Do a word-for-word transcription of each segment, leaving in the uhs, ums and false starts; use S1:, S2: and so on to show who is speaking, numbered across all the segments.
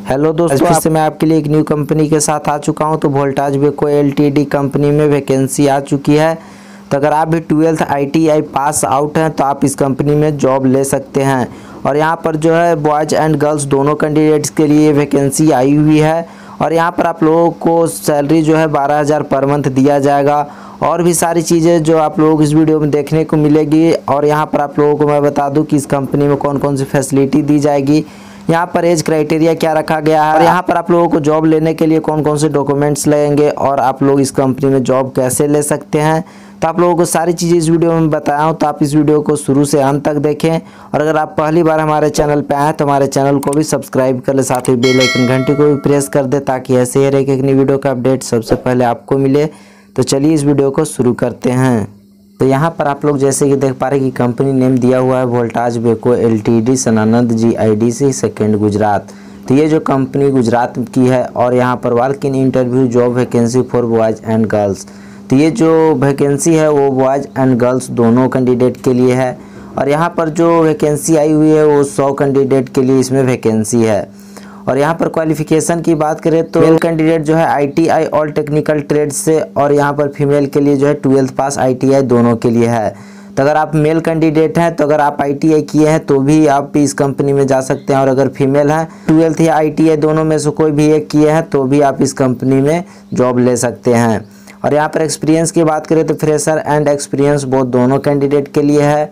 S1: Hello दोस्तों, फिर से मैं आपके लिए एक न्यू कंपनी के साथ आ चुका हूं। तो वोल्टाज बेको एलटीडी कंपनी में वैकेंसी आ चुकी है। तो अगर आप भी ट्वेल्थ आईटीआई पास आउट हैं तो आप इस कंपनी में जॉब ले सकते हैं। और यहां पर जो है बॉयज़ एंड गर्ल्स दोनों कैंडिडेट्स के लिए वैकेंसी आई हुई है। और यहां पर आप लोगों को सैलरी जो है बारह हज़ार पर मंथ दिया जाएगा। और भी सारी चीज़ें जो आप लोग इस वीडियो में देखने को मिलेगी। और यहाँ पर आप लोगों को मैं बता दूँ कि इस कंपनी में कौन कौन सी फैसिलिटी दी जाएगी, यहाँ पर एज क्राइटेरिया क्या रखा गया है, और यहाँ पर आप लोगों को जॉब लेने के लिए कौन कौन से डॉक्यूमेंट्स लगेंगे और आप लोग इस कंपनी में जॉब कैसे ले सकते हैं। तो आप लोगों को सारी चीज़ें इस वीडियो में बताया हूँ। तो आप इस वीडियो को शुरू से अंत तक देखें। और अगर आप पहली बार हमारे चैनल पे आए तो हमारे चैनल को भी सब्सक्राइब कर ले, साथ ही बेल आइकन घंटी को भी प्रेस कर दे ताकि ऐसे हर एक एक नई वीडियो का अपडेट सबसे पहले आपको मिले। तो चलिए इस वीडियो को शुरू करते हैं। तो यहाँ पर आप लोग जैसे कि देख पा रहे हैं कि कंपनी नेम दिया हुआ है Voltas Beko LTD Sanand GIDC second Gujarat. तो ये जो कंपनी गुजरात की है और यहाँ पर walk in interview job vacancy for boys and girls. तो ये जो वैकेंसी है वो बॉयज़ एंड गर्ल्स दोनों कैंडिडेट के लिए है। और यहाँ पर जो वैकेंसी आई हुई है वो सौ कैंडिडेट के लिए इसमें वैकेंसी है। और यहाँ पर क्वालिफिकेशन की बात करें तो मेल कैंडिडेट जो है आईटीआई ऑल टेक्निकल ट्रेड से, और यहाँ पर फीमेल के लिए जो है ट्वेल्थ पास आईटीआई दोनों के लिए है। तो अगर आप मेल कैंडिडेट हैं तो अगर आप आईटीआई किए हैं तो भी आप इस कंपनी में जा सकते हैं। और अगर फीमेल हैं ट्वेल्थ या आईटीआई दोनों में से कोई भी एक किए हैं तो भी आप इस कंपनी में जॉब ले सकते हैं। और यहाँ पर एक्सपीरियंस की बात करें तो फ्रेशर एंड एक्सपीरियंस बहुत दोनों कैंडिडेट के लिए है।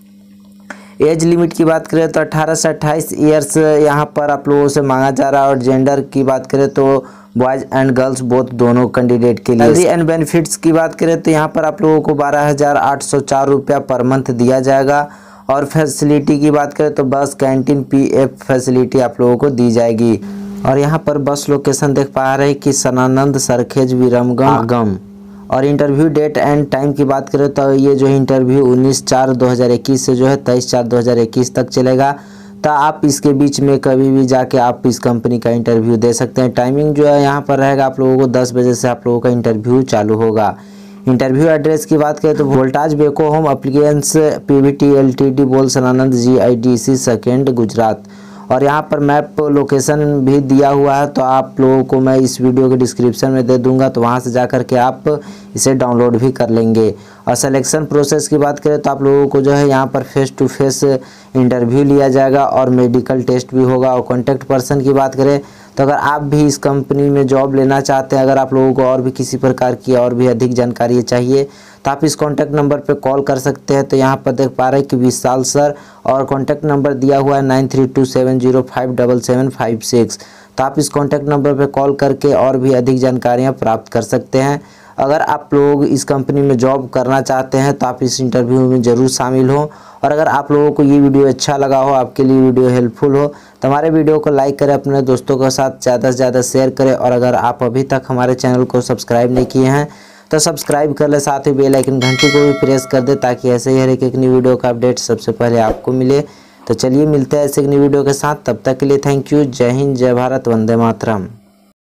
S1: एज लिमिट की बात करें तो अठारह से अट्ठाईस ईयर्स यहाँ पर आप लोगों से मांगा जा रहा है। और जेंडर की बात करें तो बॉयज़ एंड गर्ल्स बोथ दोनों कैंडिडेट के लिए। सैलरी एंड बेनिफिट्स की बात करें तो यहाँ पर आप लोगों को बारह हज़ार आठ सौ चार रुपया पर मंथ दिया जाएगा। और फैसिलिटी की बात करें तो बस कैंटीन पीएफ फैसिलिटी आप लोगों को दी जाएगी। और यहाँ पर बस लोकेशन देख पा रहे हैं कि सनानंद सरखेज विरमगम गम। और इंटरव्यू डेट एंड टाइम की बात करें तो ये जो इंटरव्यू उन्नीस चार दो हज़ार इक्कीस से जो है तेईस चार दो हज़ार इक्कीस तक चलेगा। तो आप इसके बीच में कभी भी जाके आप इस कंपनी का इंटरव्यू दे सकते हैं। टाइमिंग जो है यहाँ पर रहेगा आप लोगों को दस बजे से आप लोगों का इंटरव्यू चालू होगा। इंटरव्यू एड्रेस की बात करें तो Voltas Beko home appliances PVT LTD बोल सनानंद जीआईडीसी सेकेंड गुजरात। और यहाँ पर मैप लोकेशन भी दिया हुआ है, तो आप लोगों को मैं इस वीडियो के डिस्क्रिप्शन में दे दूंगा, तो वहाँ से जा कर के आप इसे डाउनलोड भी कर लेंगे। और सिलेक्शन प्रोसेस की बात करें तो आप लोगों को जो है यहाँ पर फेस टू फेस इंटरव्यू लिया जाएगा और मेडिकल टेस्ट भी होगा। और कॉन्टैक्ट पर्सन की बात करें तो अगर आप भी इस कंपनी में जॉब लेना चाहते हैं, अगर आप लोगों को और भी किसी प्रकार की और भी अधिक जानकारी चाहिए तो आप इस कॉन्टैक्ट नंबर पे कॉल कर सकते हैं। तो यहाँ पर देख पा रहे हैं कि विशाल सर, और कॉन्टैक्ट नंबर दिया हुआ है nine three two seven zero five double seven five six. तो आप इस कॉन्टैक्ट नंबर पे कॉल करके और भी अधिक जानकारियाँ प्राप्त कर सकते हैं। अगर आप लोग इस कंपनी में जॉब करना चाहते हैं तो आप इस इंटरव्यू में ज़रूर शामिल हो। और अगर आप लोगों को ये वीडियो अच्छा लगा हो, आपके लिए वीडियो हेल्पफुल हो, तो हमारे वीडियो को लाइक करें, अपने दोस्तों के साथ ज़्यादा से ज़्यादा शेयर करें। और अगर आप अभी तक हमारे चैनल को सब्सक्राइब नहीं किए हैं तो सब्सक्राइब कर ले, साथ ही बेल आइकन घंटी को भी प्रेस कर दे ताकि ऐसे ही हर एक एक नई वीडियो का अपडेट सबसे पहले आपको मिले। तो चलिए मिलते हैं ऐसे एक नई वीडियो के साथ, तब तक के लिए थैंक यू। जय हिंद, जय भारत, वंदे मातरम।